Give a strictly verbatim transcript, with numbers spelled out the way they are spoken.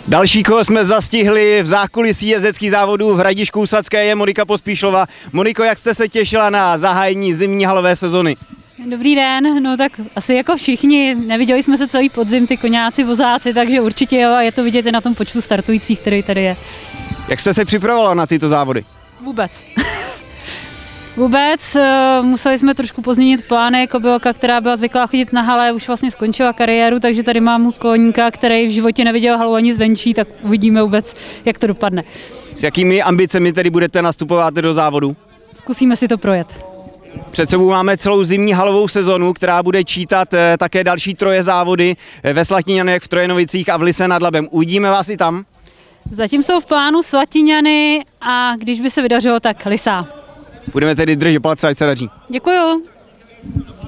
Další, koho jsme zastihli v zákulisí jezdeckých závodů v Hradišku u Sadské, je Monika Pospíšlová. Moniko, jak jste se těšila na zahájení zimní halové sezony? Dobrý den, no tak asi jako všichni, neviděli jsme se celý podzim, ty koňáci, vozáci, takže určitě jo, a je to vidět i na tom počtu startujících, který tady je. Jak jste se připravovala na tyto závody? Vůbec. Vůbec, museli jsme trošku pozměnit plány, Kobylka, která byla zvyklá chodit na hale, už vlastně skončila kariéru, takže tady mám koníka, který v životě neviděl halu ani zvenčí, tak uvidíme vůbec, jak to dopadne. S jakými ambicemi tedy budete nastupovat do závodu? Zkusíme si to projet. Před sebou máme celou zimní halovou sezonu, která bude čítat také další troje závody ve Slatíňanech, v Trojenovicích a v Lysé nad Labem. Uvidíme vás i tam? Zatím jsou v plánu Slatíňany a když by se vydařilo, tak Lysá. Budeme tedy držet palce, ať se daří. Děkuju.